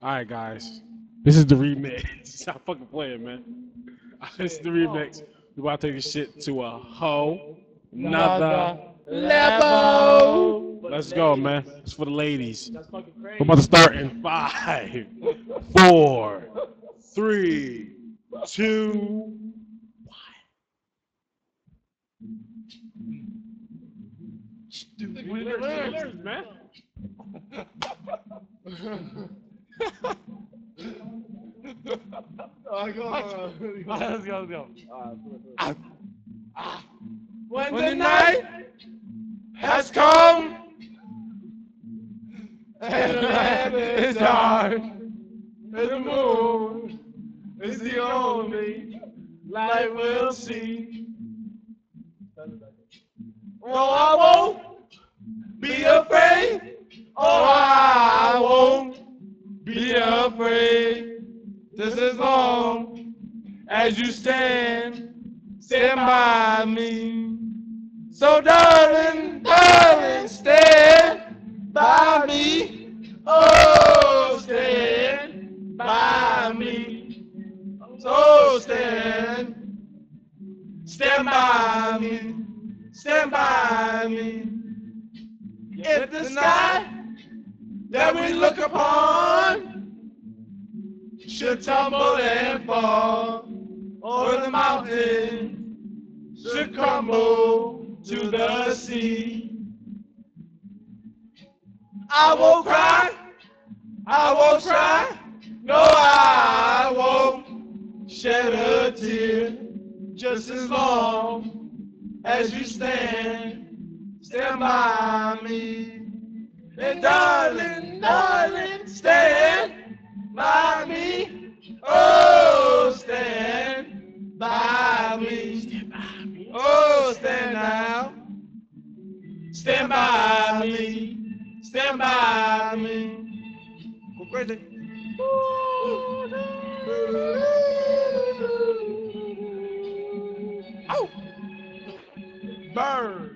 Alright, guys. This is the remix. Stop fucking playing, man. This is the remix. We about to take this shit to a whole nother level. Let's go, man. It's for the ladies. We're about to start in 5, 4, 3, 2. Stupid lyrics, man. Let's go. When the night has come and the land is dark, and the moon is the only light we'll see. Oh, I won't be afraid. Oh, I won't be afraid. Just as long as you stand by me. So darling, darling, stand by me. Oh, stand by me. So stand by me. Stand by me. If the sky that we look upon should tumble and fall, or the mountain should crumble to the sea, I won't cry, I won't cry, no, I won't shed a tear, just as long as you stand by me. And darling, darling, stand by me. Oh, stand by me. Oh, stand now. Stand by me. Stand by me. Go crazy. Oh! Burn!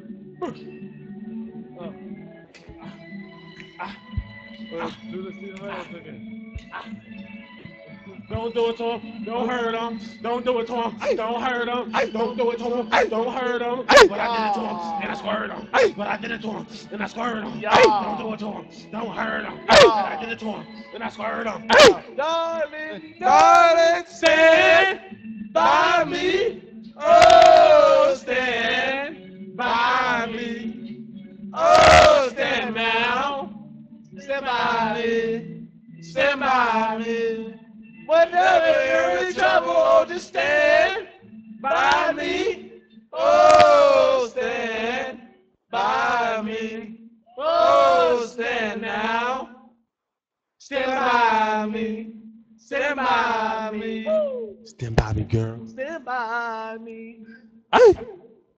Do the Steve again. Don't do it to him. Don't hurt him. Don't do it to him. Don't hurt him. Don't do it to him. Don't hurt him. But I did it to him, and I squirted him. But I did it to him, and I squirted him. Don't do it to him. Don't hurt him. But I did it to him, and I squirted him. Darling, darling, stand by me. Oh, stand by me. Oh, stand now. Stand by me. Stand by me. Whenever you're in trouble, oh, just stand by me. Oh, stand by me. Oh, stand now. Stand by me. Stand by me. Stand by me, girl. Stand by me. Hey.